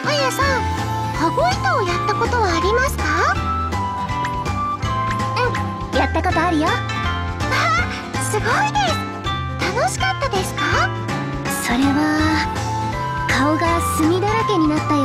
あやさん、羽子板をやったことはありますか？ うん、やったことあるよ。 すごいです。楽しかったですか？ それは顔が墨だらけになった